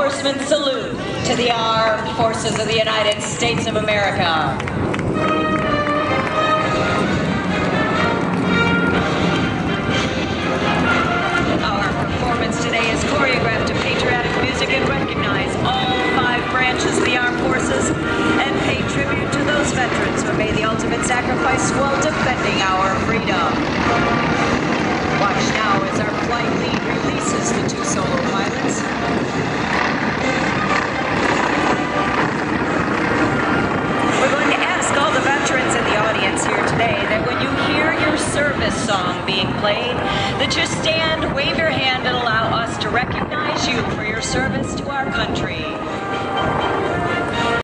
Horsemen salute to the Armed Forces of the United States of America. Today is choreographed to patriotic music and recognize all 5 branches of the armed forces and pay tribute to those veterans who made the ultimate sacrifice while defending our freedom. Watch now as our flight lead releases the 2 solo pilots. We're going to ask all the veterans in the audience here today that when you hear your service song being played, that you stand, wave your hand, and allow us to recognize you for your service to our country.